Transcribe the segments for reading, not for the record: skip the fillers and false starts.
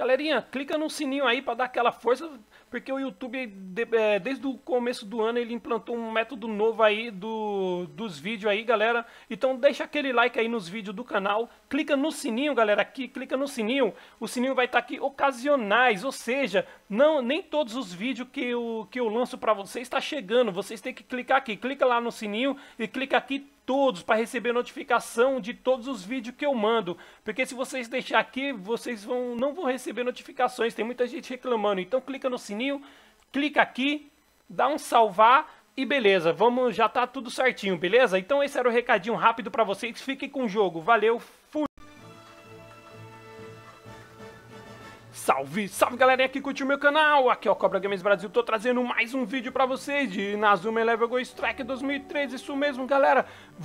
galerinha, clica no sininho aí pra dar aquela força, porque o YouTube, desde o começo do ano, ele implantou um método novo aí dos vídeos aí, galera. Então deixa aquele like aí nos vídeos do canal, clica no sininho, galera, aqui, clica no sininho. O sininho vai estar aqui ocasionais, ou seja, nem todos os vídeos que eu lanço pra vocês está chegando. Vocês têm que clicar aqui, clica lá no sininho e clica aqui todos para receber notificação de todos os vídeos que eu mando, porque se vocês deixar aqui, vocês não vão receber notificações, tem muita gente reclamando. Então clica no sininho, clica aqui, dá um salvar e beleza, já tá tudo certinho, beleza? Então esse era o recadinho rápido para vocês, fiquem com o jogo, valeu, fui! Salve, salve galerinha que curtiu meu canal, aqui é o Cobra Games Brasil, tô trazendo mais um vídeo pra vocês de Inazuma Eleven Ghost Strike 2013, isso mesmo galera,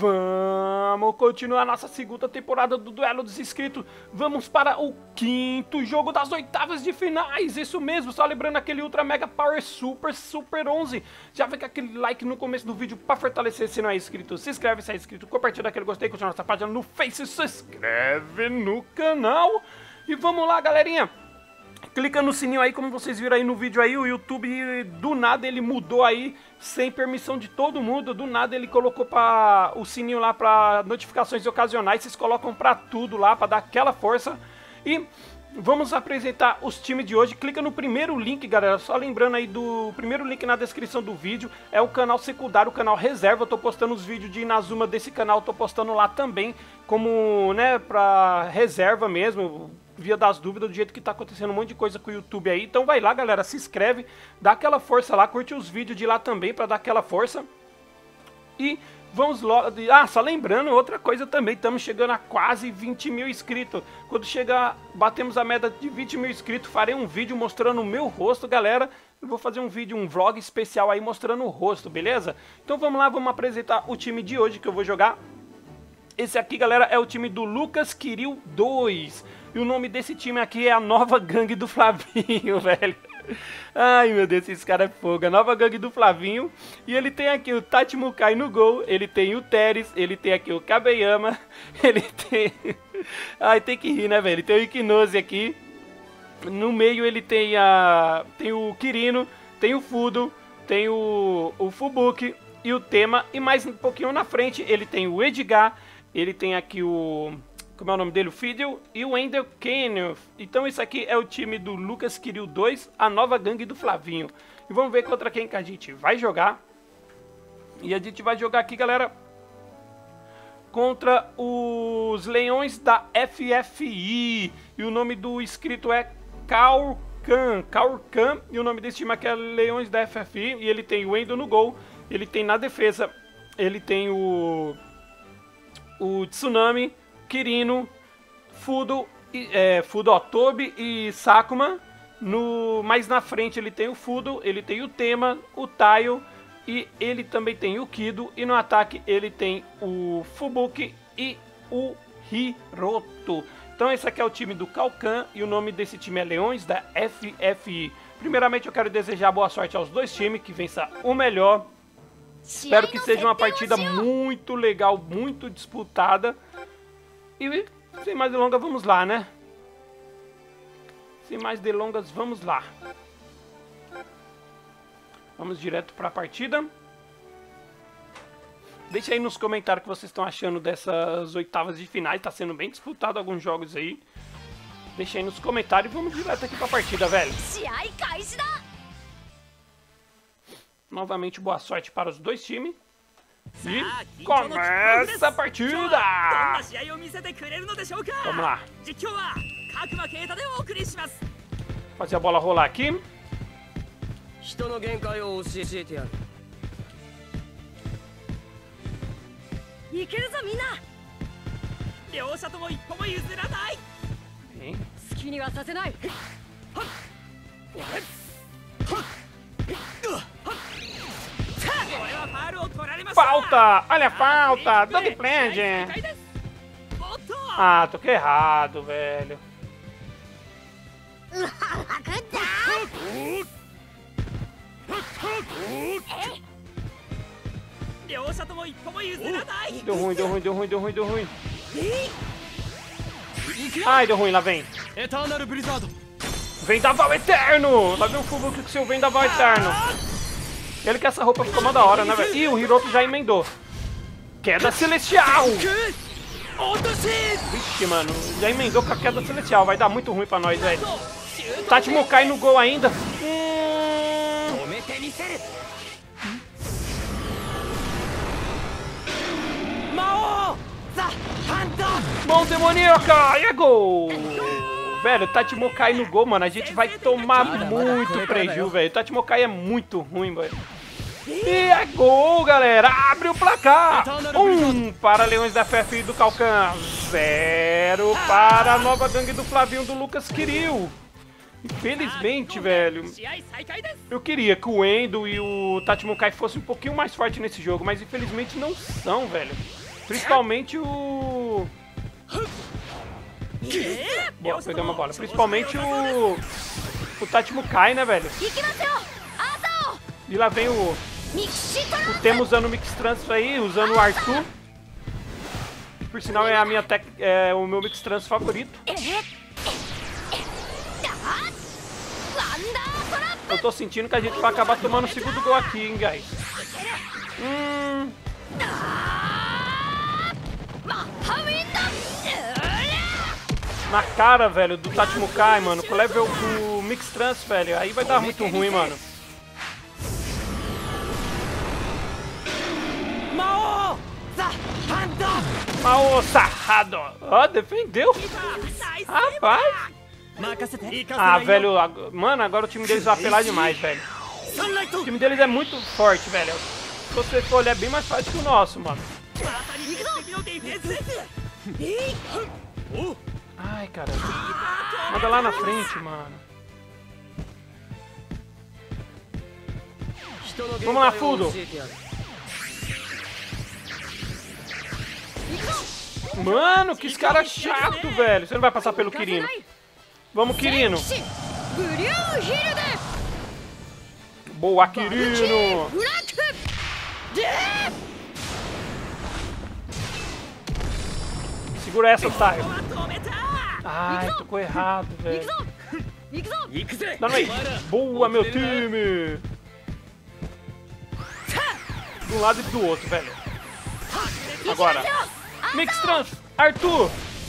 vamos continuar nossa segunda temporada do Duelo dos Inscritos, vamos para o 5º jogo das oitavas de finais, isso mesmo, só lembrando aquele Ultra Mega Power Super 11, já fica aquele like no começo do vídeo pra fortalecer, se não é inscrito, se inscreve, se é inscrito, compartilha aquele gostei, continua nossa página no Face, se inscreve no canal, e vamos lá galerinha. Clica no sininho aí, como vocês viram aí no vídeo aí, o YouTube do nada ele mudou aí, sem permissão de todo mundo, do nada ele colocou o sininho lá para notificações ocasionais, vocês colocam para tudo lá, para dar aquela força. E vamos apresentar os times de hoje, clica no primeiro link galera, só lembrando aí do primeiro link na descrição do vídeo, é o canal secundário, o canal reserva, eu tô postando os vídeos de Inazuma desse canal, tô postando lá também, como, né, pra reserva mesmo, via das dúvidas, do jeito que tá acontecendo um monte de coisa com o YouTube aí. Então vai lá galera, se inscreve, dá aquela força lá, curte os vídeos de lá também pra dar aquela força. E vamos logo, só lembrando outra coisa também, estamos chegando a quase 20 mil inscritos. Quando batemos a meta de 20 mil inscritos, farei um vídeo mostrando o meu rosto galera. Eu vou fazer um vídeo, um vlog especial aí mostrando o rosto, beleza? Então vamos lá, vamos apresentar o time de hoje que eu vou jogar. Esse aqui galera é o time do Lucas Kiryu 2. E o nome desse time aqui é a nova gangue do Flavinho, velho. Ai, meu Deus, esse cara é fogo. A nova gangue do Flavinho. E ele tem aqui o Tachimukai no gol. Ele tem o Teres. Ele tem aqui o Kabeyama. Ele tem... Ai, tem que rir, né, velho? Ele tem o Ikinose aqui. No meio ele tem o Kirino. Tem o Fudo. Tem o Fubuki. E o Tema. E mais um pouquinho na frente ele tem o Edgar. Ele tem aqui o... Como é o nome dele? O Fiddle e o Ender Canyon. Então esse aqui é o time do Lucas Kiryu 2, a nova gangue do Flavinho. E vamos ver contra quem que a gente vai jogar. E a gente vai jogar aqui, galera, contra os Leões da FFI. E o nome do inscrito é Kaurkan. E o nome desse time aqui é Leões da FFI. E ele tem o Endo no gol. Ele tem na defesa, ele tem o Tsunami, Kirino, Fudo, Tobi e Sakuma. Mais na frente ele tem o Fudo, ele tem o Tema, o Taio e ele também tem o Kido. E no ataque ele tem o Fubuki e o Hiroto. Então esse aqui é o time do Kaurkan e o nome desse time é Leões da FFI. Primeiramente eu quero desejar boa sorte aos dois times, que vença o melhor. Espero que seja uma partida muito legal, muito disputada. E sem mais delongas, vamos lá, né? Sem mais delongas, vamos lá. Vamos direto para a partida. Deixa aí nos comentários o que vocês estão achando dessas oitavas de finais. Tá sendo bem disputado alguns jogos aí. Deixa aí nos comentários e vamos direto aqui para a partida, velho. Novamente, boa sorte para os dois times. E começa a partida! Vamos lá. Fazer a bola rolar aqui. Falta! Olha a falta! Dog Plenge! Ah, toquei errado, velho. Deu ruim, deu ruim, deu ruim, deu ruim, deu ruim. Ai, deu ruim, lá vem. Vendaval Eterno! Lá vem o Fubuki com seu Vendaval Eterno. Ele que essa roupa ficou mó da hora, né, velho? Ih, o Hiroto já emendou. Queda Celestial! Vixe, mano, já emendou com a Queda Celestial. Vai dar muito ruim pra nós, velho. Tatimo cai no gol ainda. Mão demoníaca! E é gol! Velho, o Tatimo cai no gol, mano. A gente vai tomar muito prejuízo, velho. O Tatimo cai é muito ruim, velho. E é gol, galera! Abre o placar! 1 para Leões da FF do Calcan. 0 para a nova gangue do Flavinho do Lucas Kiryu. Infelizmente, velho, eu queria que o Endo e o Tatimo Kai fossem um pouquinho mais fortes nesse jogo, mas infelizmente não são, velho. Principalmente o... Boa, pegamos a bola. Principalmente o Tatimo Kai, né, velho? E lá vem o Temo usando o Mix Trans aí, usando o Arthur. Por sinal, é o meu Mix Trans favorito. Eu tô sentindo que a gente vai acabar tomando o segundo gol aqui, hein, guys. Na cara, velho, do Tatimo Kai, mano, com o level do Mix Trans, velho, aí vai dar muito ruim, mano. Mao Sarrado! Ó, defendeu! Rapaz! Ah, velho, mano, agora o time deles vai apelar demais, velho. O time deles é muito forte, velho. Se você for olhar, é bem mais forte que o nosso, mano. Ai, caramba. Manda lá na frente, mano. Vamos lá, Fudo. Mano, que esse cara chato, velho. Você não vai passar pelo Kirino. Vamos, Kirino. Boa, Kirino. Segura essa, Taio. Ai, tocou errado, velho. Dá no aí. Boa, meu time. De um lado e do outro, velho. Agora. Mix Trans, Arthur.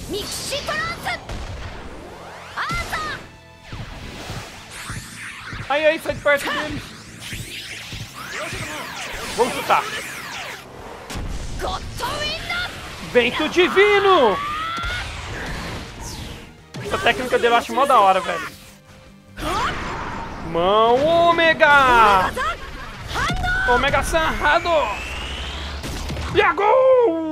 Aí, sai de perto deles. Vamos chutar. Vento Divino. Essa técnica dele eu acho mó da hora, velho. Mão Ômega. Ômega Sarrado. E a gol!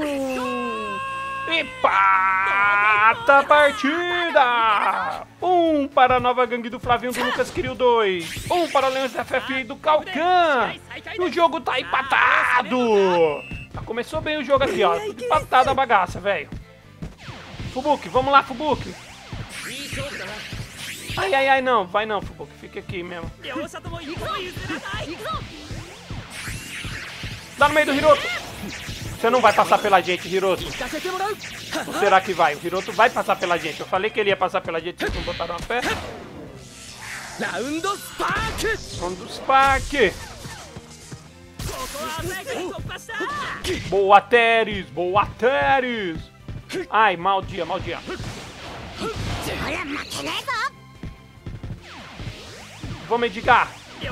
Empata a partida! 1 para a nova gangue do Flavinho do Lucas Kiryu 2. 1 para o Leões da FF do Calcan. O jogo tá empatado! Começou bem o jogo aqui, ó. Empatado a bagaça, velho. Fubuki, vamos lá, Fubuki. Ai, não. Vai não, Fubuki. Fica aqui mesmo. Dá no meio do Hiroto. Você não vai passar pela gente, Hiroto. Ou será que vai? O Hiroto vai passar pela gente. Eu falei que ele ia passar pela gente, vocês não botaram a fé. Round Spark. Boa, Teres. Boa, Teres. Ai, mal dia. Vamos, Edgar.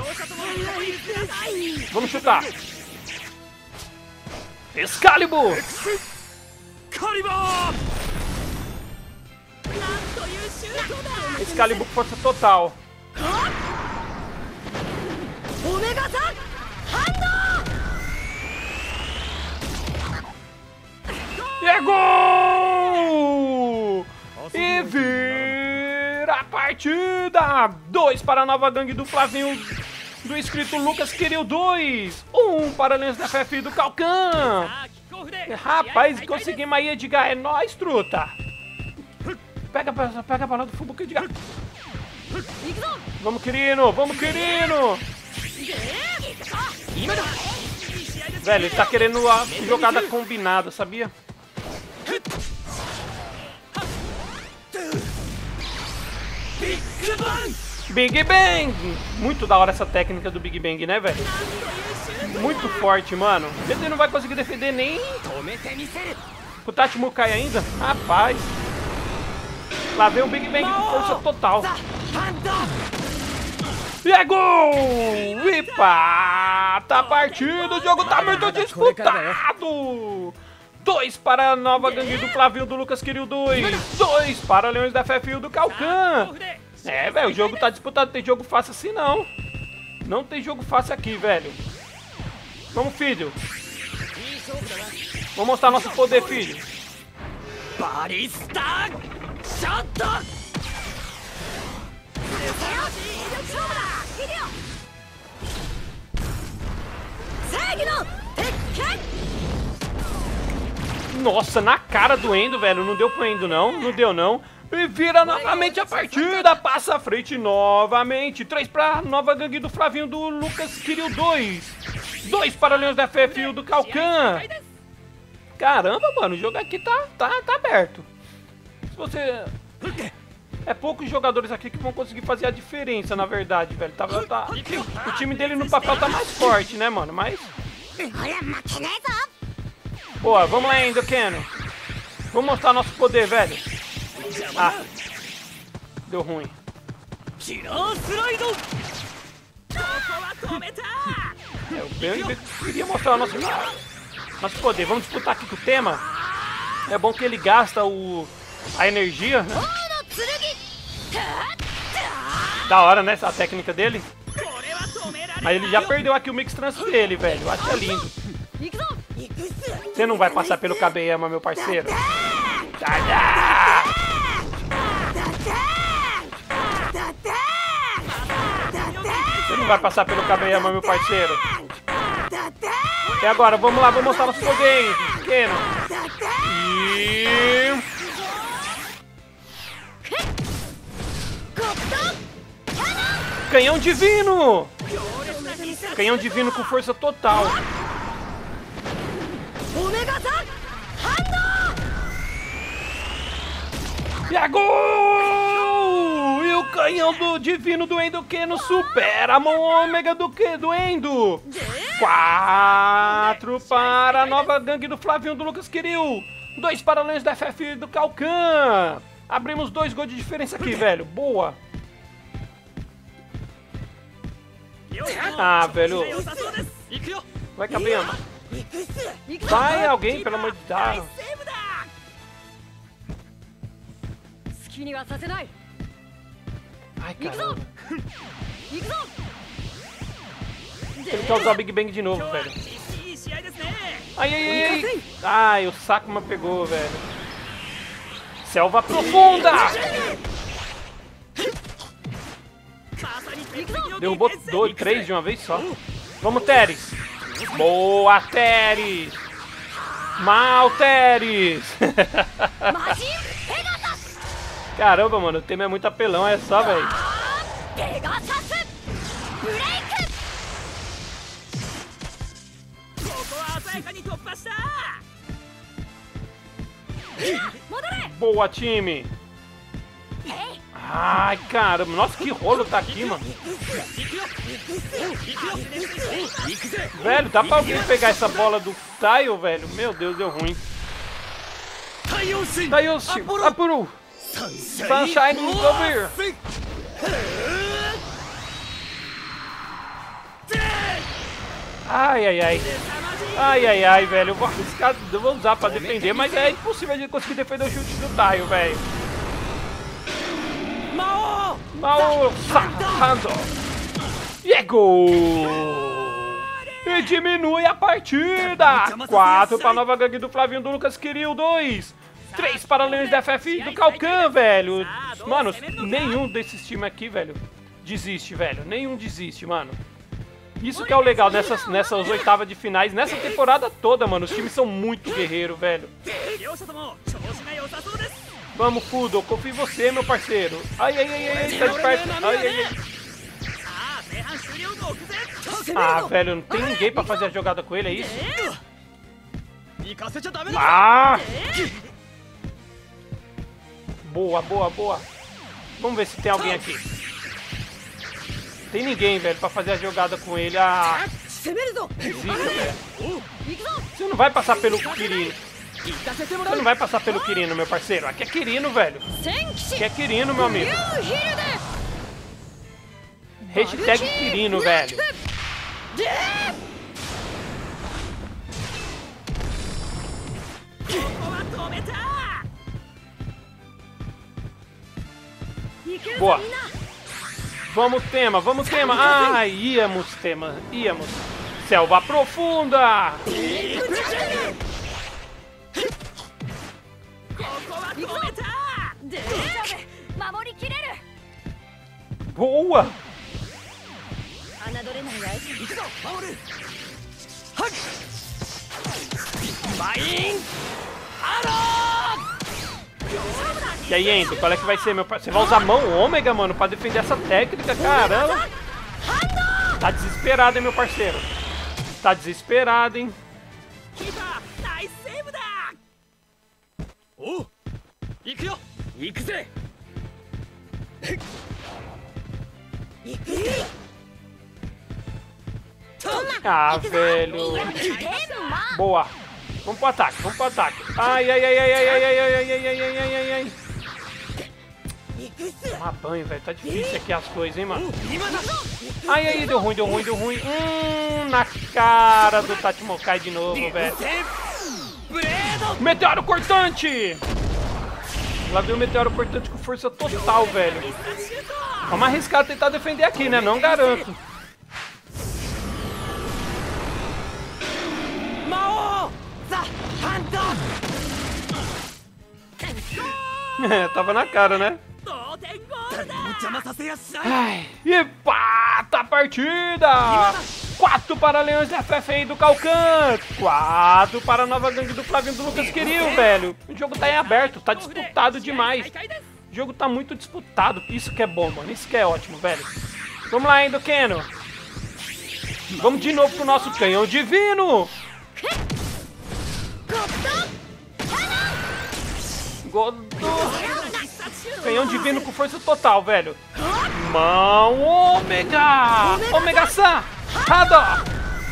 Vamos chutar. Excalibur! Excalibur com força total. E é gol! E vira a partida! 2 para a nova gangue do Flavinho do inscrito Lucas Kiryu 2. 1 para Leões da FF do Calcan. Rapaz, conseguimos aí, Edgar. É nóis, truta. Pega a bola do Fubuki, Edgar. Vamos, Kirino. Velho, ele tá querendo a jogada combinada, sabia? Big Bang! Muito da hora essa técnica do Big Bang, né, velho? Muito forte, mano. Ele não vai conseguir defender nem... O Tachimo cai ainda? Rapaz. Lá vem o Big Bang com força total. E é gol! Epa! Tá partido, o jogo tá muito disputado! 2 para a nova gangue do Flavinho do Lucas Kiryu 2. 2 para Leões da FFU do Calcan. É, velho, o jogo tá disputado, não tem jogo fácil assim não. Não tem jogo fácil aqui, velho. Vamos, filho. Vamos mostrar nosso poder, filho. Barista Shot! Nossa, na cara do Endo, velho. Não deu pro Endo, não. Não deu, não. E vira novamente a partida. Passa à frente novamente. 3 pra nova gangue do Flavinho do Lucas Kiryu 2. 2 para Leões da FFU do Calcan. Caramba, mano. O jogo aqui tá aberto. Se você... É poucos jogadores aqui que vão conseguir fazer a diferença, na verdade, velho. O time dele no papel tá mais forte, né, mano? Mas... Boa, vamos lá ainda, Keno. Vamos mostrar nosso poder, velho. Ah, deu ruim. Eu queria mostrar o nosso poder. Vamos disputar aqui com o tema. É bom que ele gasta a energia, né? Da hora, né? A técnica dele. Mas ele já perdeu aqui o Mix Trans dele, velho. Eu acho que é lindo. Você não vai passar pelo Kabeyama, meu parceiro. Você não vai passar pelo Kabeyama, meu parceiro. E agora, vamos lá, vamos mostrar nosso poder, pequeno. E... Canhão divino! Canhão divino com força total. E é gol! E o canhão divino do Endo Keno supera a mão ômega do Endo. 4 para a nova gangue do Flavinho do Lucas Kiryu. 2 para Leões da FF do Calcan. Abrimos 2 gols de diferença aqui, velho. Boa. Ah, velho. Vai, Kabeyama. Vai alguém, pelo amor de Deus. Ai, caramba. Ele quer usar o Big Bang de novo, velho. Ai, ai, ai. Ai, o Sakuma pegou, velho. Selva profunda! Derrubou 3 de uma vez só. Vamos, Teres. Boa, Teres. Mal, Teres. Caramba, mano, o tema é muito apelão, é só, velho. Boa, time. Ai, caramba. Nossa, que rolo tá aqui, mano. Velho, dá pra alguém pegar essa bola do Taio, velho? Meu Deus, deu ruim. Taioshi, Apuru. Sunshine over. Ai, ai, ai. Ai, ai, ai, velho. Eu vou usar pra defender, mas é impossível de conseguir defender o chute do Taio, velho. Mao Sando. E é gol! E diminui a partida. 4 para a nova gangue do Flavinho do Lucas Kiryu 2. 3 para Leões da FF do Calcan, velho. Mano, nenhum desses times aqui, velho, desiste, velho. Nenhum desiste, mano. Isso que é o legal nessas oitavas de finais, nessa temporada toda, mano. Os times são muito guerreiros, velho. Vamos, Fudo, eu confio em você, meu parceiro. Ai, ai, ai, ai, tá de perto. Ai, ai, ai. Ah, velho, não tem ninguém pra fazer a jogada com ele, é isso? Ah! Boa, boa, boa. Vamos ver se tem alguém aqui. Tem ninguém, velho, pra fazer a jogada com ele. Ah, 攻めるぞ zica, velho. 行くぞ Você não vai passar pelo Kirino. Você não vai passar pelo Kirino, meu parceiro. Aqui é Kirino, velho. 戦騎士 Aqui é Kirino, meu リ amigo. ュウヒルで Hashtag Kirino, velho. でここは止めた行けるぞ Boa. みんな Vamos, tema, vamos, tema. Ah, íamos, tema. Íamos. Selva profunda. ここは止めたで守りきれる Boa. 侮れないわい行くぞ守るはっバインアロー E aí, Endo, qual é que vai ser, meu parceiro? Você vai usar a mão ômega, mano, pra defender essa técnica, caramba. Tá desesperado, hein, meu parceiro? Tá desesperado, hein? キーパーナイスセーブだおう行くよ行くぜ行くよ Ah, velho. Boa. Vamos pro ataque, vamos pro ataque. Ai, ai, ai, ai, ai, ai, ai, ai, ai, ai, ai, ai, ai, ai. Tomar banho, velho. Tá difícil aqui as coisas, hein, mano. Ai, ai, deu ruim, deu ruim, deu ruim. Na cara do Tatimokai de novo, velho. Meteoro cortante! Lá veio o meteoro cortante com força total, velho. Vamos arriscar tentar defender aqui, né? Não garanto. Tava na cara, né? Ai, e pata a partida! 4 para Leões da FFI do Calcan, 4 para a nova gangue do Flavinho do Lucas Kiryu, velho. O jogo tá em aberto, tá disputado demais. O jogo tá muito disputado, isso que é bom, mano, isso que é ótimo, velho. Vamos lá, Endo Keno. Vamos de novo pro nosso canhão divino. Godô. Canhão divino com força total, velho. Mão ômega! Ômega-san! Hador!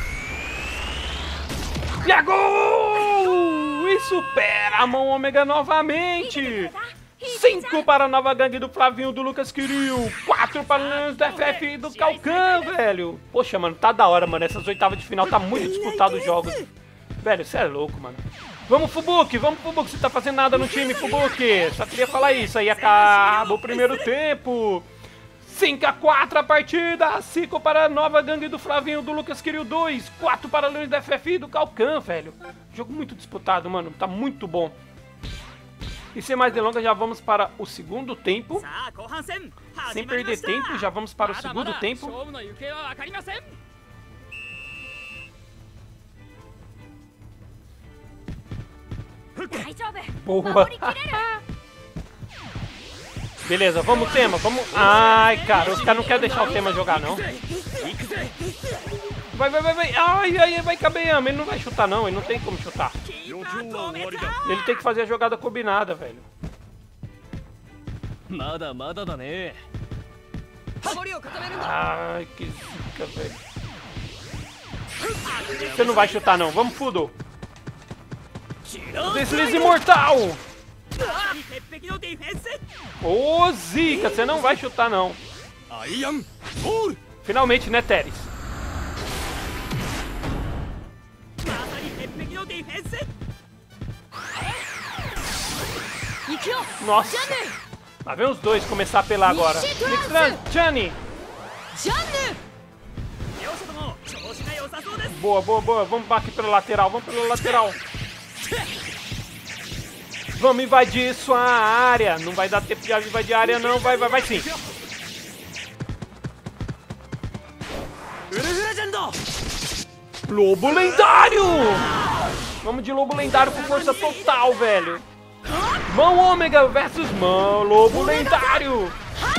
E a gol! E supera a mão ômega novamente! 5 para a nova gangue do Flavinho do Lucas Kiryu. 4 para os do FF do Calcan, velho. Poxa, mano, tá da hora, mano. Essas oitavas de final tá muito disputado os jogos. Velho, você é louco, mano. Vamos, Fubuki, você tá fazendo nada no time, Fubuki. Só queria falar isso, aí acaba o primeiro tempo. 5-4 a partida, 5 para a nova gangue do Flavinho do Lucas Kiryu 2, 4 para Leões da FFI do Calcan, velho. Jogo muito disputado, mano, tá muito bom. E sem mais delongas, já vamos para o segundo tempo. Sem perder tempo, já vamos para o segundo tempo. Boa. Beleza, vamos, tema, vamos. Ai, cara, os caras não querem deixar o tema jogar, não. Vai. Ai, vai Kabeyama. Ele não vai chutar, não. Ele não tem como chutar. Ele tem que fazer a jogada combinada, velho. Ai, que zica, velho. Você não vai chutar, não. Vamos, Fudo. Deslize mortal! Ô, zica, você não vai chutar, não. Finalmente, né, Teres? Nossa! Lá vem os dois começar a apelar agora. Nixtran, Johnny! Boa. Vamos aqui pelo lateral, Vamos invadir sua área. Não vai dar tempo de invadir a área, não. Vai sim. Lobo lendário! Vamos de lobo lendário com força total, velho. Mão ômega versus mão lobo lendário.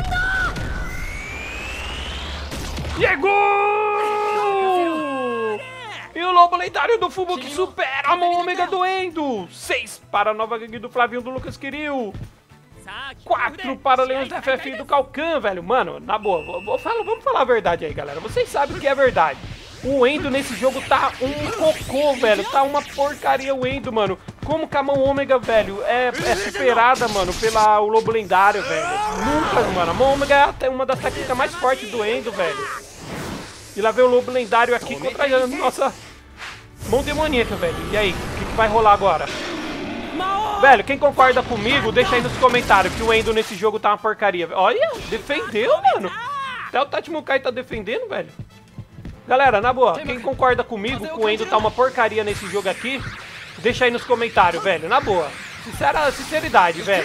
E é gol! E o lobo lendário do Fubuki supera a mão ômega do Endo. 6 para a nova gangue do Flavinho do Lucas Kiryu. 4 para Leões da FFI do Calcan, velho. Mano, na boa, vamos falar a verdade aí, galera. Vocês sabem que é verdade. O Endo nesse jogo tá um cocô, velho. Tá uma porcaria o Endo, mano. Como que a mão ômega, velho, é superada, mano, o Lobo Lendário, velho. Nunca, mano. A mão ômega é até uma das técnicas mais fortes do Endo, velho. E lá vem o Lobo Lendário aqui contra a nossa mão demoníaca, velho. E aí, o que vai rolar agora? Velho, quem concorda comigo, deixa aí nos comentários que o Endo nesse jogo tá uma porcaria. Olha, defendeu, mano. Até o Tachimukai tá defendendo, velho. Galera, na boa, quem concorda comigo que o Endo tá uma porcaria nesse jogo aqui, deixa aí nos comentários, velho. Na boa. Sinceridade, velho.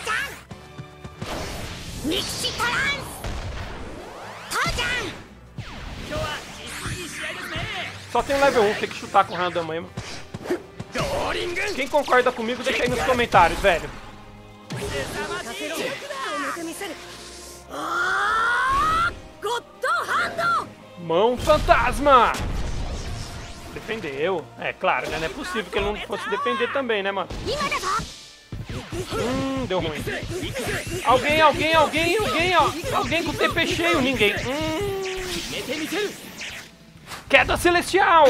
Só tem um level 1, tem que chutar com o random mesmo. Quem concorda comigo, deixa aí nos comentários, velho. Mão fantasma! Defendeu. É claro, né? Não é possível que ele não fosse defender também, né, mano? Deu ruim. Alguém, ó. Alguém com TP cheio, ninguém. Queda celestial!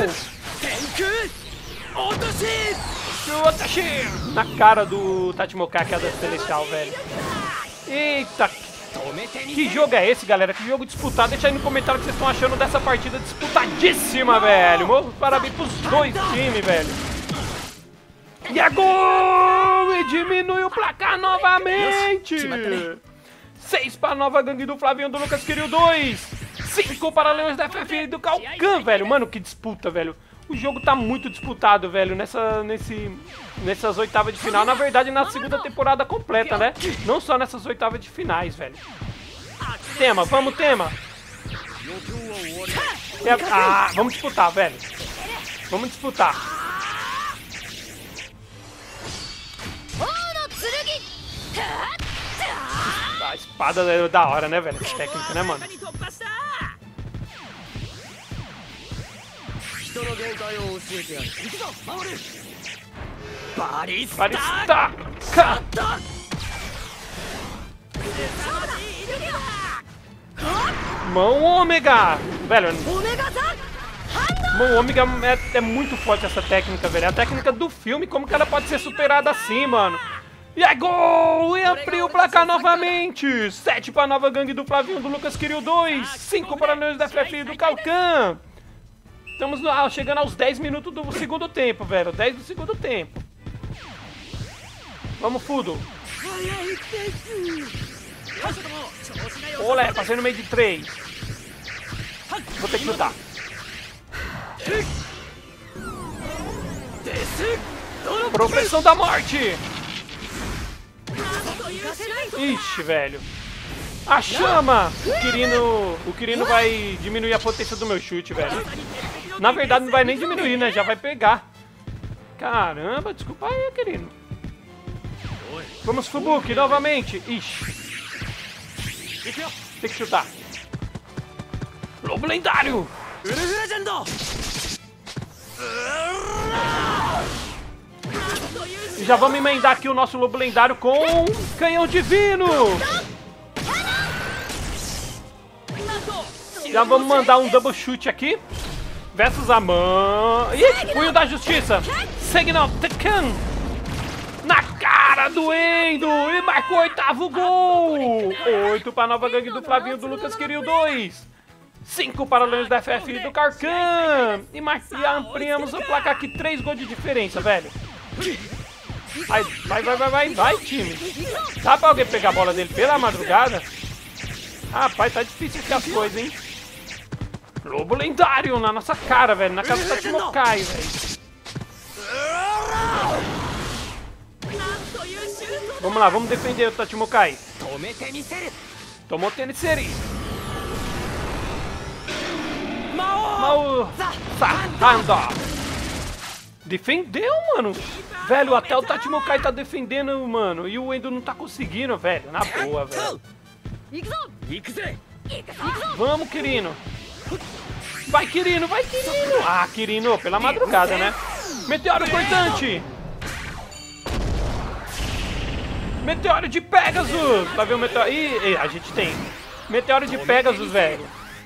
Na cara do Tachimukai, queda celestial, velho. Eita! Que jogo é esse, galera? Que jogo disputado? Deixa aí no comentário o que vocês estão achando dessa partida disputadíssima, velho. Parabéns pros dois times, velho. E é gol! E diminui o placar novamente. 6 para a nova gangue do Flavinho do Lucas Kiryu 2. 5 para Leões da FFI do Calcan, velho. Mano, que disputa, velho. O jogo tá muito disputado, velho, nessas oitavas de final. Na verdade, na segunda temporada completa, né? Não só nessas oitavas de finais, velho. Tema, vamos, tema. Vamos disputar, velho. Vamos disputar. A espada é da hora, né, velho? Que técnica, né, mano? Barista! Mão ômega! Velho, mão ômega é muito forte essa técnica, velho. É a técnica do filme, como que ela pode ser superada assim, mano? E é gol! E abriu o placar novamente! 7 para a nova gangue do Flavinho do Lucas Kiryu 2, 5 para Leões da FFI do Calcan. Estamos chegando aos 10 minutos do segundo tempo, velho. 10 do segundo tempo. Vamos, Fudo. Olé, fazendo meio de 3. Vou ter que chutar. Profissão da morte. Ixi, velho. A chama! O Kirino vai diminuir a potência do meu chute, velho. Na verdade, não vai nem diminuir, né? Já vai pegar. Caramba, desculpa aí, Kirino. Vamos, Fubuki, novamente. Ixi. Tem que chutar. Lobo Lendário! E já vamos emendar aqui o nosso Lobo Lendário com Canhão Divino! Já vamos mandar um double chute aqui. Versus a mão. Ih, Punho da Justiça. Signal Tekken. Na cara do Endo. E marcou o 8º gol. 8 para a nova gangue do Flavinho do Lucas Kiryu 2. 5 para Leões da FFI do Calcan. E ampliamos o placar aqui. 3 gols de diferença, velho. Vai, time. Dá pra alguém pegar a bola dele pela madrugada? Rapaz, tá difícil aqui as coisas, hein? Lobo Lendário na nossa cara, velho. Na cara do Tachimukai, velho. Vamos lá, vamos defender o Tachimukai. Tomou Tenniseri. Mao Sahanda. Defendeu, mano. Velho, até o Tachimukai tá defendendo, mano. E o Endo não tá conseguindo, velho. Na boa, velho. Vamos, Kirino. Vai, Kirino, vai, Kirino. Ah, Kirino, pela madrugada, né? Meteoro cortante. Meteoro de Pegasus! Vai ver o meteoro... Ih, a gente tem. Meteoro de Pegasus, velho.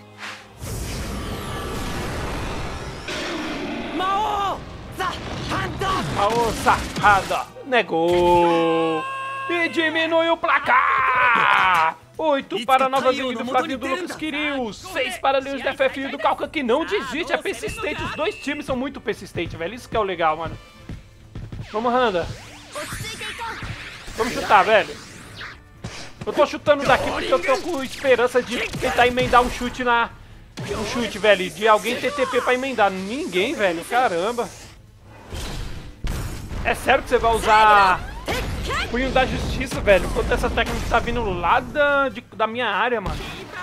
Aô, safada! Negou! E diminui o placar! 8 para a nova gangue do Flavinho do Lucas Kiryu, 6 para Leões da FF do Calcan, que não desiste, é persistente. Os dois times são muito persistentes, velho. Isso que é o legal, mano. Vamos, Handa. Vamos chutar, velho. Eu tô chutando daqui porque eu tô com esperança de tentar emendar um chute na... Um chute, velho, de alguém ter TP pra emendar. Ninguém, velho, caramba. É sério que você vai usar Punho da Justiça, velho? Enquanto essa técnica tá vindo lá da minha área, mano.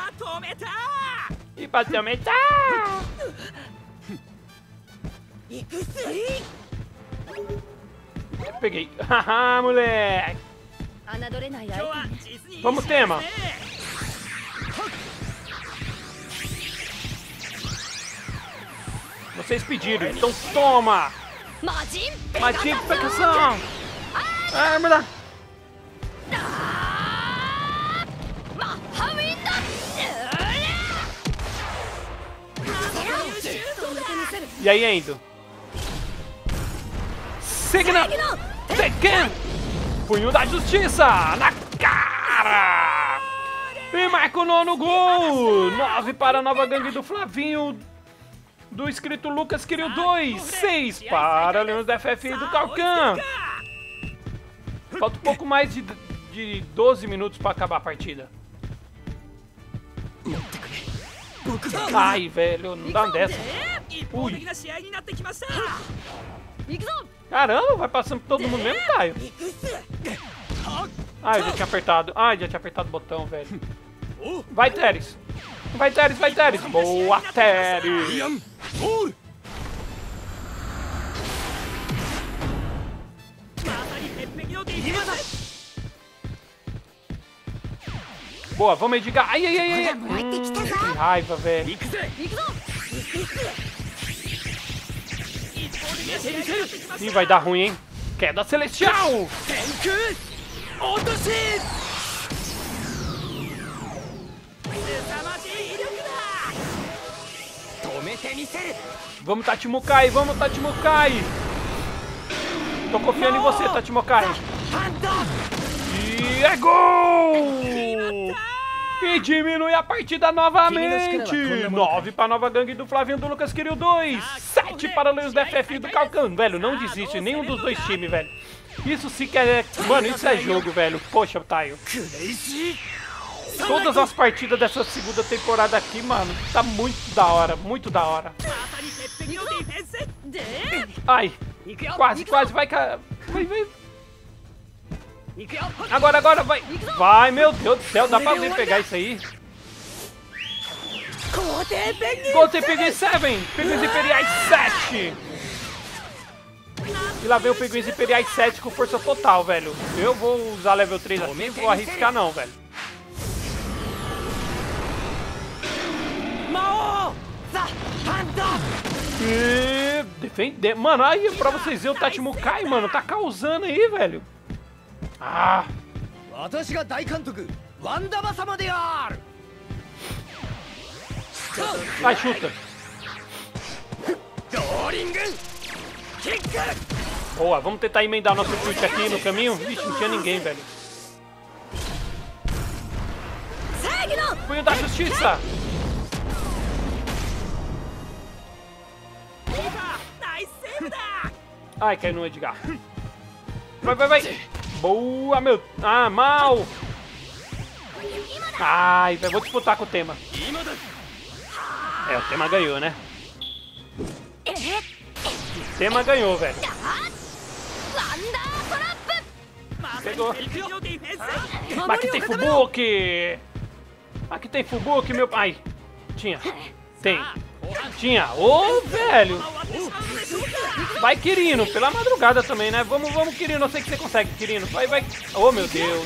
E pra aumentar! Peguei. Haha, moleque! Vamos, tema! Vocês pediram, então toma! Majin Pegação! Ah, me dá! E aí, Endo? Signa! Tekken! Punho da Justiça! Na cara! E marca o 9º gol! 9 para a nova gangue do Flavinho do inscrito Lucas Kiryu 2. 6 para Leões da FF do Calcan. Falta um pouco mais de 12 minutos para acabar a partida. Ai, velho, não dá uma dessa. Ui. Caramba, vai passando por todo mundo mesmo, Taio. Ai, eu já tinha apertado. Ai, já tinha apertado o botão, velho. Vai, Teres. Vai, Teres, vai, Teres. Boa, Teres. Boa, vamos Edgar. Ai, ai, ai, ai. Que raiva, velho. Ih, vai dar ruim, hein? Queda Celestial. Vamos, Tachimukai, vamos, Tachimukai. Tô confiando em você, Tachimukai. E é gol! E diminui a partida novamente. 9 para a nova gangue do Flavinho do Lucas Kiryu 2. 7 para o Leões da FF do Calcan. Velho, não desiste, nenhum dos dois times, velho. Isso sim que é... Mano, isso é jogo, velho. Poxa, Taio. Todas as partidas dessa segunda temporada aqui, mano, tá muito da hora, muito da hora. Ai, quase, quase, vai, cara. Vai, vai. Agora, agora, vai. Vai, meu Deus do céu, dá pra alguém pegar isso aí? Golden Penguin 7, Penguins Imperiais 7. E lá vem o Penguins Imperiais 7 com força total, velho. Eu vou usar level 3 assim, não vou arriscar não, velho. E... defender. Mano, aí pra vocês verem o Tachimukai, mano, tá causando aí, velho. Ah. Vai, chuta. Boa, vamos tentar emendar nosso chute aqui no caminho. Vixe, não tinha ninguém, velho. Punho da Justiça. Ai, caiu no Edgar. Vai, vai, vai. Boa, meu. Ah, mal. Ai, velho, vou disputar com o tema. É, o tema ganhou, né? O tema ganhou, velho. Pegou. Mas aqui tem Fubuki. Aqui tem Fubuki, meu... Ai, tinha. Tem. Tinha. Ô, velho. Vai, Kirino. Pela madrugada também, né? Vamos, vamos, Kirino. Eu sei que você consegue, Kirino. Vai, vai. Oh, meu Deus.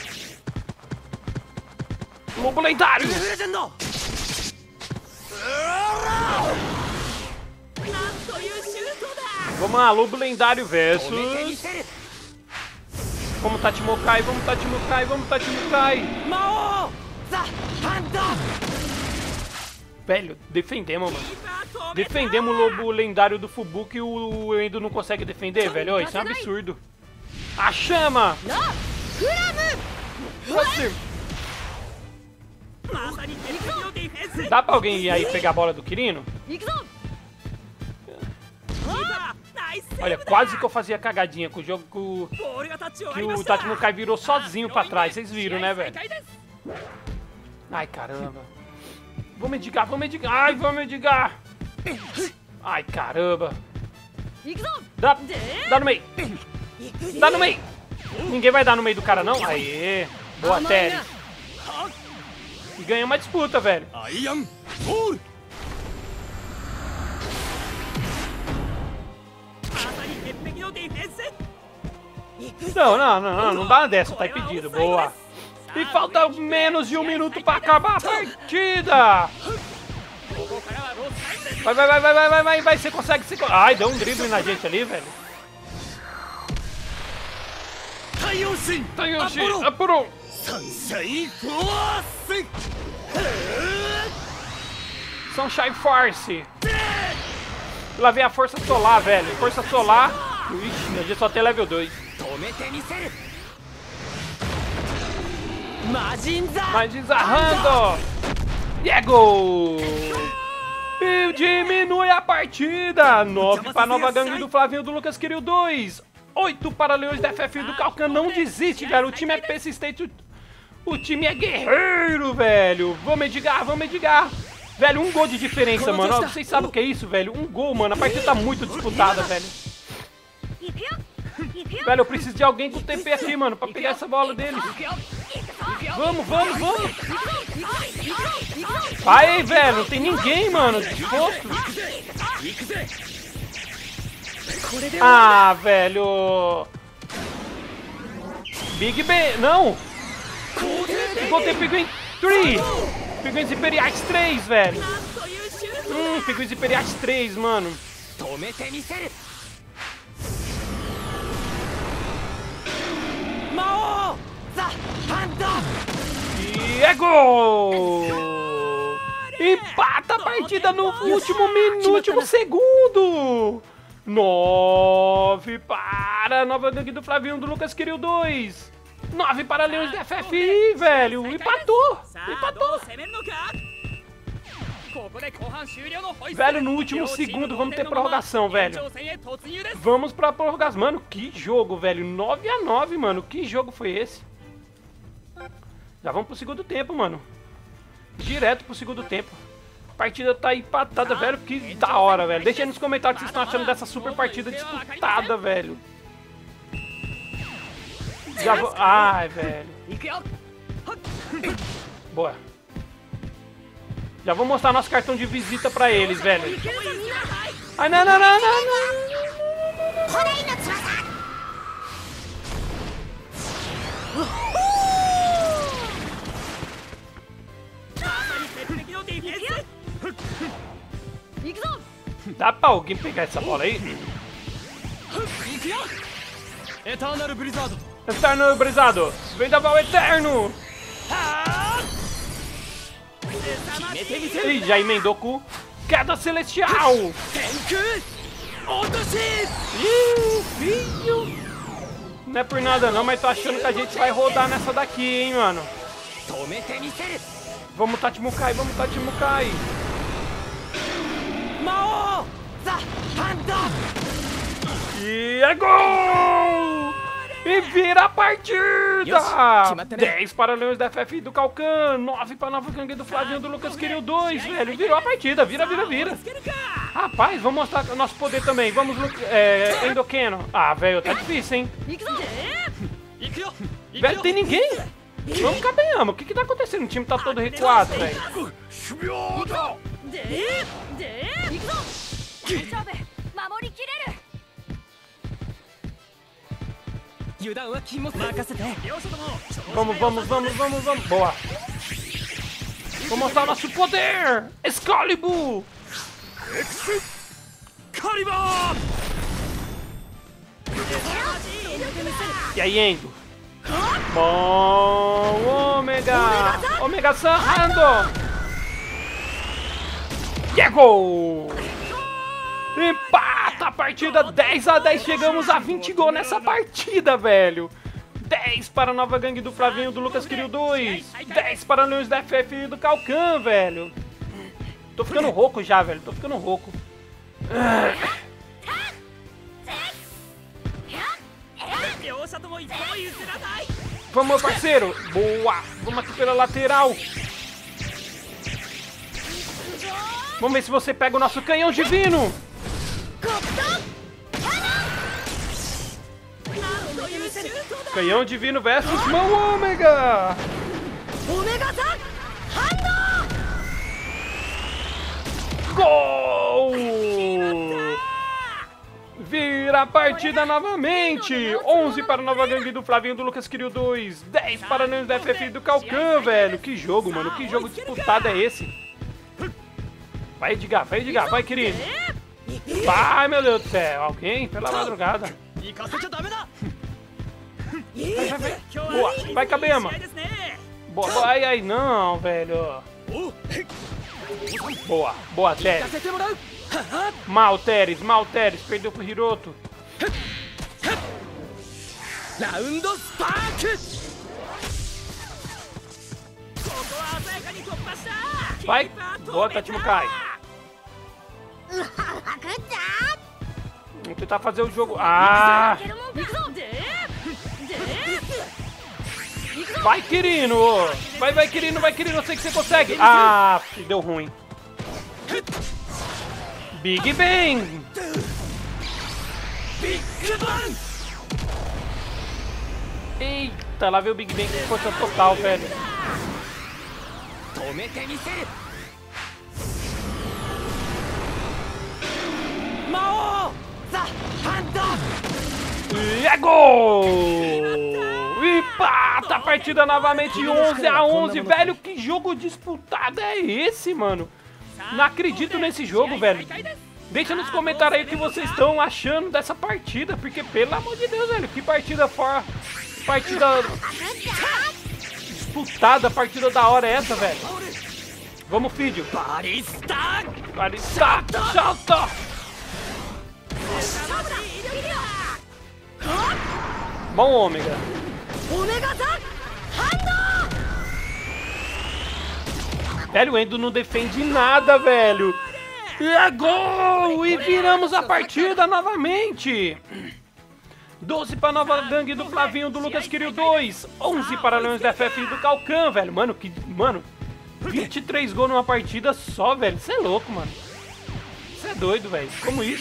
Lobo lendário. Vamos lá, Lobo lendário versus... Vamos, Tachimokai, vamos, Tachimokai, vamos, Tachimokai. Mao! Za! Handa! Velho, defendemos, mano. Defendemos o lobo lendário do Fubuki e o Endo não consegue defender, velho. Ó, isso é um absurdo. A chama! Dá pra alguém ir aí pegar a bola do Kirino? Olha, quase que eu fazia cagadinha com o jogo que o Tachimokai virou sozinho pra trás. Vocês viram, né, velho? Ai, caramba. Vamos Edgar, vamos Edgar. Ai, vamos Edgar. Ai, caramba. Dá no meio. Dá no meio. Ninguém vai dar no meio do cara, não? Aê. Boa, Terry. E ganha uma disputa, velho. Não dá dessa, tá impedido. Boa. E falta menos de 1 minuto pra acabar a partida. Vai, você consegue. Ai, deu um drible na gente ali, velho. Tayoshi, apurou. Sunshine Force. Lá vem a Força Solar, velho. Força Solar. Ixi, a gente só tem level 2. Majinza Rando. E é gol. E diminui a partida. 9 para a nova gangue do Flavinho do Lucas Kiryu 2. 8 para Leões da FF do Calcan. Não desiste, velho. O time é persistente. O time é guerreiro, velho. Vamos, Edgar, vamos, Edgar. Velho, 1 gol de diferença, mano. Vocês sabem o que é isso, velho? 1 gol, mano. A partida tá muito disputada, velho. Velho, eu preciso de alguém com TP aqui, mano, pra pegar essa bola deles. Vamos. Vai, velho. Não tem ninguém, mano. Disposto. Ah, velho. Big B. Não. Voltei Pinguim 3. Pinguins Imperiais 3, velho. Pinguins Imperiais 3, mano. E é gol! Empata a partida no último segundo! 9 para a nova gangue do Flavinho do Lucas Kiryu 2. 9 para Leões da FFI, velho. Empatou. Velho, no último segundo vamos ter prorrogação, velho. Vamos pra prorrogação. Mano, que jogo, velho. 9-9, mano. Que jogo foi esse? Já vamos pro segundo tempo, mano. Direto pro segundo tempo. A partida tá empatada, velho. Que da hora, velho. Deixa aí nos comentários o que vocês estão achando dessa super partida disputada, velho. Já vou... Ai, velho. Boa. Já vou mostrar nosso cartão de visita pra eles, velho. Ai, não. Dá pra alguém pegar essa bola aí? Eternal Brisado. Vendaval Eterno. Ih, já emendou com Queda Celestial. Ih, filho. Não é por nada não, mas tô achando que a gente vai rodar nessa daqui, hein, mano. Vamos, Tachimokai, E é gol! E vira a partida! 10 para Leões da FF do Calcan, 9 para a nova gangue do Flavinho do Lucas Kiryu 2, velho. Virou a partida, vira. Rapaz, vamos mostrar o nosso poder também. Vamos, Endokeno. Ah, velho, tá difícil, hein? Velho, tem ninguém? Vamos caminhamos. O que tá acontecendo? O time tá todo recuado, velho. Vamos. Boa. Vou mostrar o nosso poder. Excalibur. E aí, Endo? Bom, Ômega! Ômega-san, Hando! E é gol! Empata a partida 10-10, chegamos a 20 gols nessa partida, velho! 10 para a nova gangue do Flavinho do Lucas Kiryu 2. 10 para Leões da FF e do Calcan, velho. Tô ficando rouco já, velho. Tô ficando rouco. Vamos, meu parceiro. Boa. Vamos aqui pela lateral. Vamos ver se você pega o nosso canhão divino. Canhão divino versus mão ômega. Gol! Vira a partida novamente. 11 para a nova gangue do Flavinho do Lucas Kiryu 2. 10 para o da FF do Calcan, velho. Que jogo, mano. Que jogo disputado é esse? Vai, Edgar. Vai, Edgar. Vai, querido. Vai, meu Deus do céu. Alguém pela madrugada. Vai. Boa. Vai, Kabema. Boa. Vai, aí. Não, velho. Boa. Boa, Teres. Mal, Teres. Perdeu pro Hiroto. Vai. Boa, Tachimukai. Vamos tentar fazer o jogo. Ah! Vai, Kirino! Vai, Kirino, eu sei que você consegue! Ah, deu ruim. Big Bang! Eita, lá veio o Big Bang com força total, velho. E é gol! Empata a partida novamente 11-11, velho. Que jogo disputado é esse, mano? Não acredito nesse jogo, velho. Deixa nos comentários aí o que vocês estão achando dessa partida, porque pelo amor de Deus, velho, que partida fora, partida disputada, partida da hora é essa, velho. Vamos, filho. Barista, salta. Bom, ômega. Velho, o Endo não defende nada, velho. E é gol! E viramos a partida novamente. 12 para a nova gangue do Flavinho do Lucas Kiryu 2. 11 para Leões da FF do Calcan, velho. Mano, 23 gols numa partida só, velho. Você é louco, mano. Você é doido, velho. Como isso?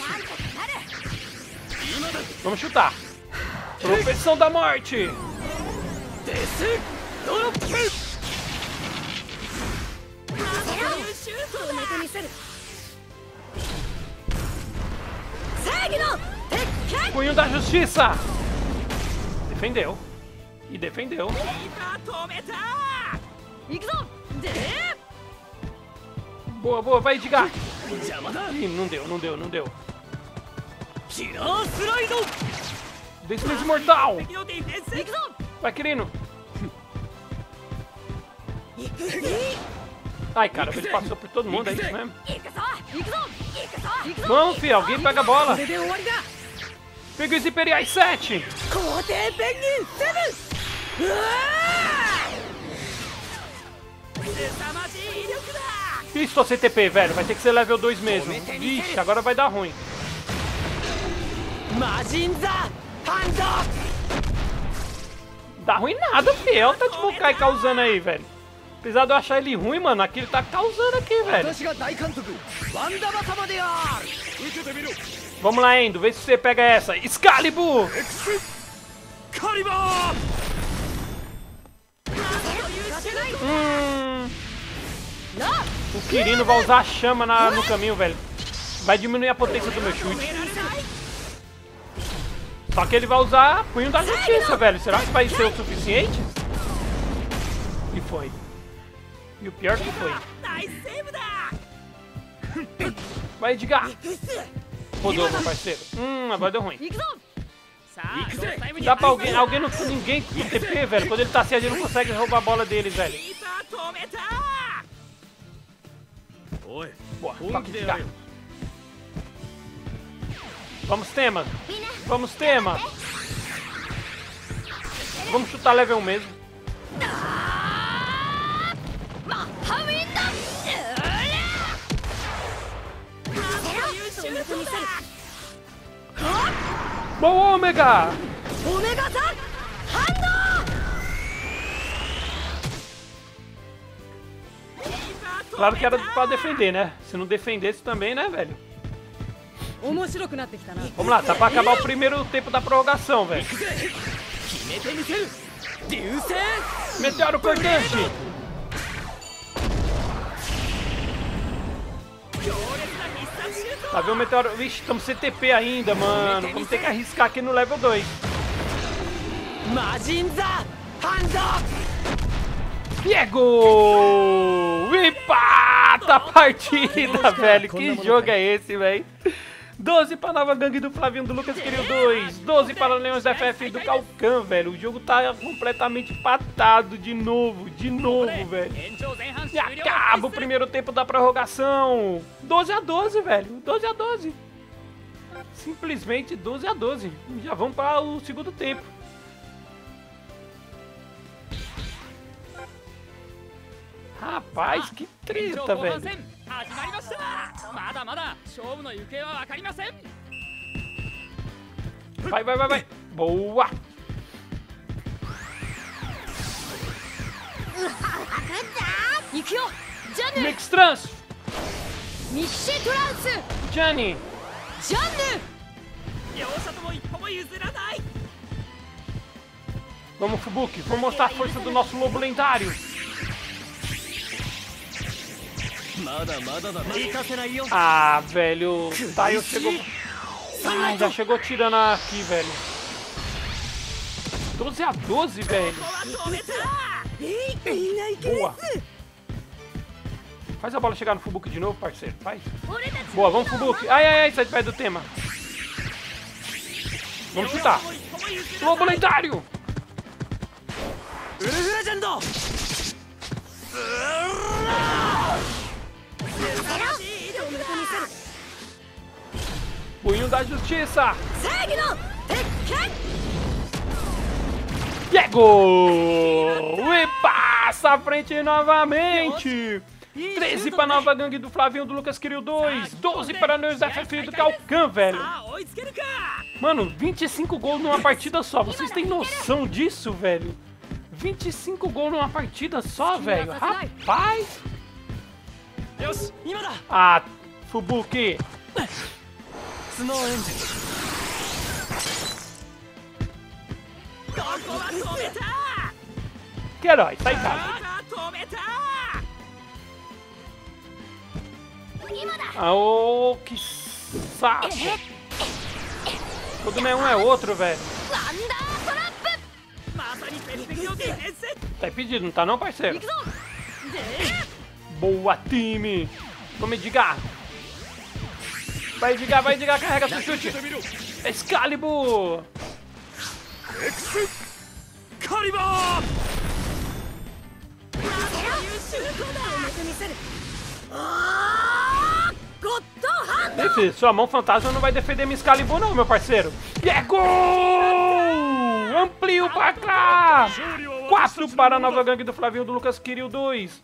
Vamos chutar. Profissão da morte. Punho da justiça. Defendeu. E defendeu. Boa, vai, Edgar. Ih, não deu. Deslize mortal. Vai, querido. Ai, cara, ele passou por todo mundo, é isso mesmo? Vamos, filho, alguém pega a bola. Pega os Imperiais 7. Isso, tô CTP, velho. Vai ter que ser level 2 mesmo. Vixe, agora vai dar ruim. Dá ruim nada, fiel. Tá de Bukai causando aí, velho. Apesar de eu achar ele ruim, mano, aqui ele tá causando aqui, velho. Vamos lá, Endo. Vê se você pega essa. Excalibur! O Kirino vai usar a chama no caminho, velho. Vai diminuir a potência do meu chute. Só que ele vai usar punho da justiça, velho. Será que vai ser o suficiente? E foi. E o pior que foi. Vai, Edgar. Rodou, meu parceiro. Agora deu ruim. Dá pra alguém não, ninguém com TP, velho. Quando ele tá assim, a gente não consegue roubar a bola dele, velho. Boa, toque de gato. Vamos, tema. Vamos, tema. Vamos chutar level 1 mesmo. Boa, Ômega! Claro que era pra defender, né? Se não defendesse também, né, velho? Vamos lá, tá pra acabar o primeiro tempo da prorrogação, velho. Meteoro cortante! Tá vendo o meteoro? Vixe, estamos sem TP ainda, mano. Vamos ter que arriscar aqui no level 2. Pegou! Empata a partida, velho. Que jogo é esse, velho? 12 para a nova gangue do Flavinho do Lucas Querido 2. 12 para o Leões FF do Calcan, velho. O jogo tá completamente empatado de novo, velho. E acaba o primeiro tempo da prorrogação. 12-12, velho. 12-12. Simplesmente 12-12. Já vamos para o segundo tempo. Rapaz, que treta, velho. Vai. Boa. Mix Trans. Johnny. Vamos, Fubuki. Vamos mostrar a força do nosso lobo lendário. Ah, velho. Taio chegou. Ah, já chegou tirando aqui, velho. 12-12, velho. Boa. Faz a bola chegar no Fubuki de novo, parceiro. Faz. Boa, vamos, Fubuki. Ai, sai de perto do tema. Vamos chutar. Lobo lendário. Punho da Justiça. Pegou! E passa à frente novamente. 13 para a nova gangue do Flavinho do Lucas Querido 2. 12 para o Leões FF do Calcan, velho. Mano, 25 gols numa partida só. Vocês têm noção disso, velho? 25 gols numa partida só, velho. Rapaz. Ah, Fubuki. Que herói, sai cá. Oh, que saco. Todo um é outro, velho. Tá impedido, não tá não, parceiro? Boa, time. Vamos, Edgar. Vai, Edgar, carrega seu chute. Excalibur. Esse, sua mão fantasma não vai defender minha Excalibur não, meu parceiro. E é gol! Amplia o placar! 4 para a nova gangue do Flavinho do Lucas Querido 2.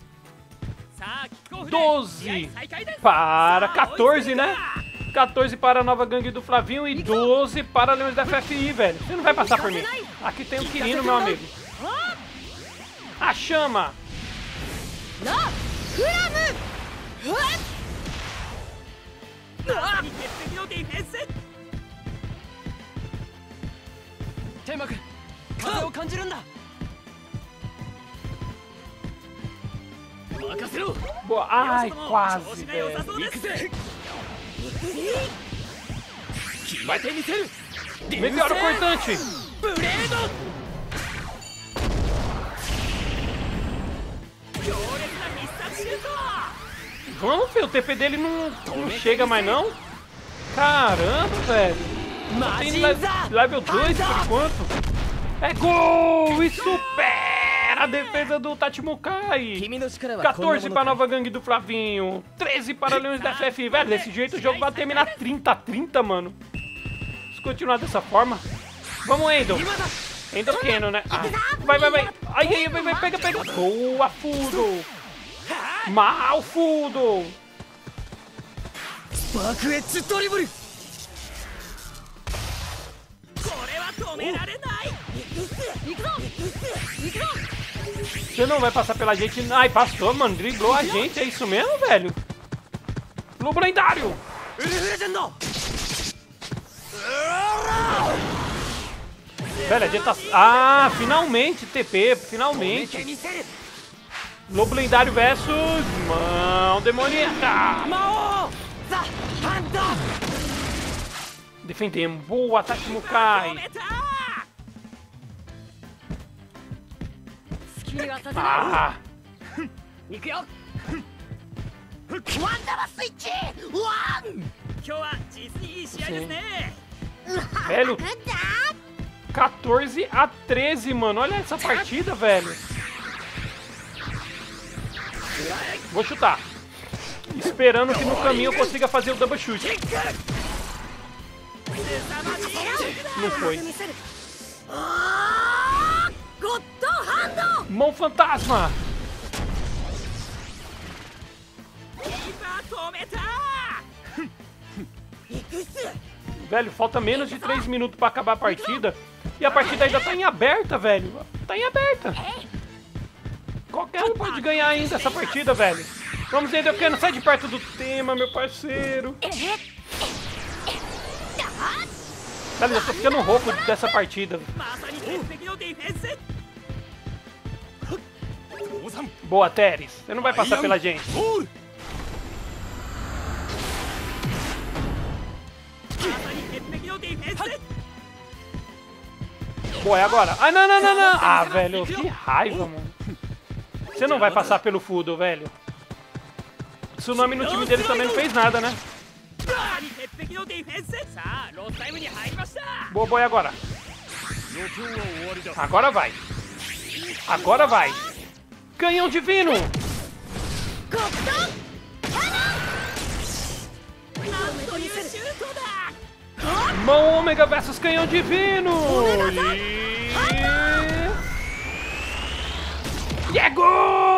12 para 14, né? 14 para a nova gangue do Flavinho e 12 para Leões da FFI, velho. Você não vai passar por mim. Aqui tem o Quirino, meu amigo. A chama. Boa. Ai, quase, velho. Meteoro cortante. Vamos, filho. O TP dele não chega mais, não. Caramba, velho. Tem level 2 por enquanto. É gol! E supera a defesa do Tachimukai. 14 para a nova gangue do Flavinho. 13 para Leões da FF. Velho, desse jeito o jogo vai terminar 30-30, mano. Se continuar dessa forma. Vamos, Endo. Endo Keno, né? Ah, vai. Ai, vai, pega. Boa, Fudo. Mal, Fudo. Você não vai passar pela gente. Ai, passou, mano. Driblou a gente. É isso mesmo, velho? Lobo lendário. Velho, a gente tá... Ah, finalmente, TP. Finalmente. Lobo lendário versus... Mão demoníaca. Defendemos. Boa, Tachimukai. Ah. Velho, 14-13, mano. Olha essa partida, velho. Vou chutar. Esperando que no caminho eu consiga fazer o double chute. Não foi. Mão fantasma. Velho, falta menos de 3 minutos pra acabar a partida. E a partida ainda tá em aberta, velho. Tá em aberta. Qualquer um pode ganhar ainda essa partida, velho. Vamos, Endokeno, sai de perto do tema, meu parceiro. Velho, eu tô ficando rouco dessa partida. Boa, Teres. Você não vai passar pela gente. Boa, é agora. Ah, não. Ah, velho, que raiva, mano. Você não vai passar pelo Fudo, velho. Tsunami no time dele também não fez nada, né? Boa, boa, agora. Agora vai. Canhão divino. Mão ômega versus canhão divino. E é gol!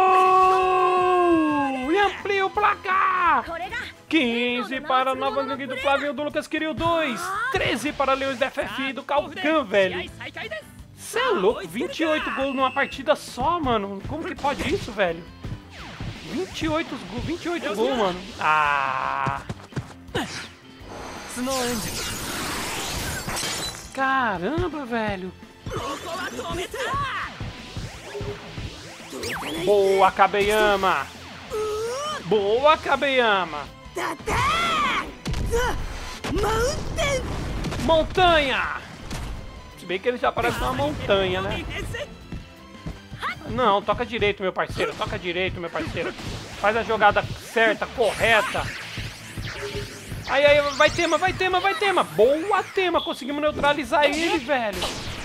E amplia o placar. 15 para a nova gangue do Flavinho do Lucas Kiryu 2. 13 para Leões da FF do Kalkan, velho. Cê é louco, 28 gols numa partida só, mano. Como que pode isso, velho? 28 gols, mano. Ah! Caramba, velho. Boa, Kabeyama. Boa, Kabeyama. Montanha. Se bem que ele já parece uma montanha, né? Não, toca direito, meu parceiro. Toca direito, meu parceiro. Faz a jogada certa, correta. Aí, vai tema. Boa, tema. Conseguimos neutralizar ele, velho.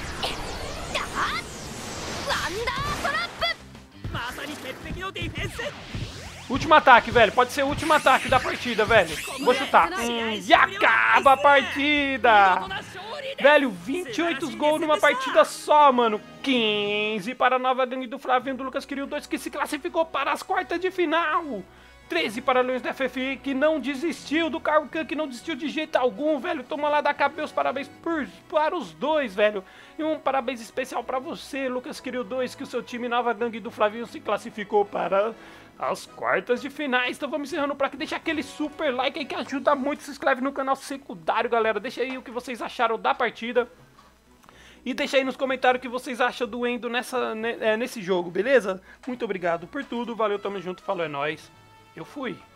Último ataque, velho. Pode ser o último ataque da partida, velho. Vou chutar. E acaba a partida. Velho, 28 gols numa partida só, mano. 15 para a nova gangue do Flavinho do Lucas Kiryu 2, que se classificou para as quartas de final. 13 para Leões da FF, que não desistiu do Kalkan, que não desistiu de jeito algum, velho. Toma lá da KB os parabéns para os dois, velho. E um parabéns especial para você, Lucas Kiryu 2, que o seu time nova gangue do Flavinho se classificou para as quartas de finais. Então vamos encerrando por aqui. Deixa aquele super like aí que ajuda muito. Se inscreve no canal secundário, galera. Deixa aí o que vocês acharam da partida. E deixa aí nos comentários o que vocês acham do Endo nesse jogo, beleza? Muito obrigado por tudo. Valeu, tamo junto. Falou, é nóis. Eu fui.